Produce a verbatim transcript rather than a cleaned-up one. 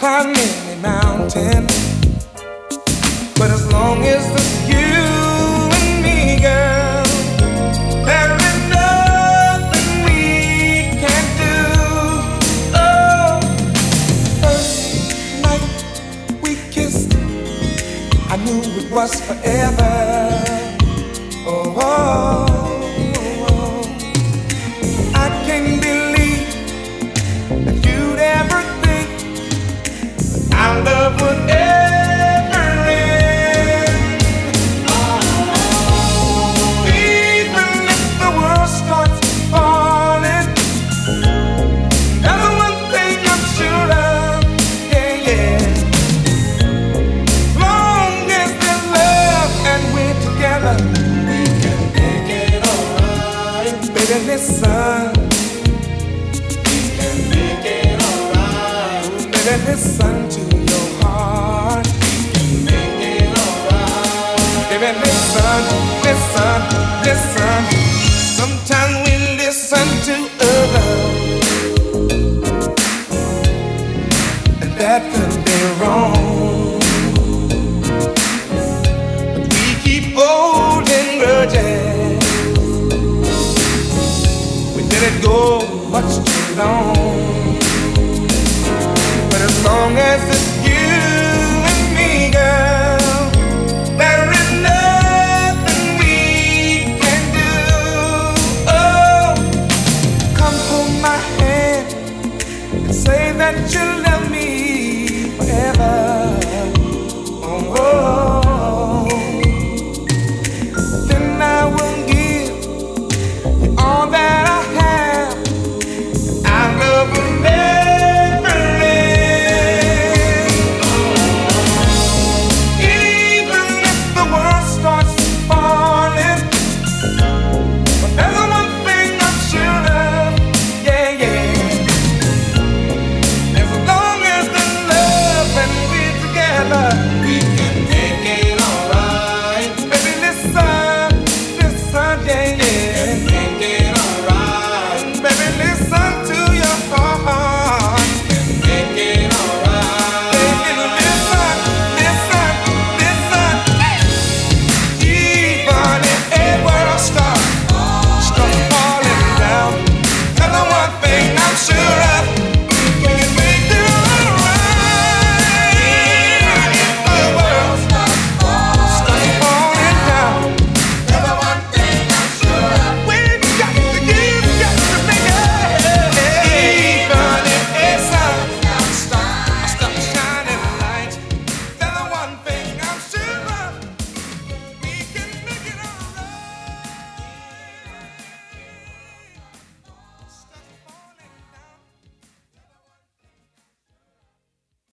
climb any mountain, but as long as it's you and me, girl, there is nothing we can do. Oh, first night we kissed, I knew it was forever. Oh, oh, oh. I can't believe that you'd ever think that our love would ever end. Oh, even if the world starts falling, there's one thing I'm sure of, yeah, yeah. Long as there's love and we're together, we can make it alright. Baby, listen. Listen to your heart. Make it alright. Baby, listen, listen, listen. Sometimes we listen to others, and that could be wrong. But we keep holding grudges. We let it go much too long. As long as it's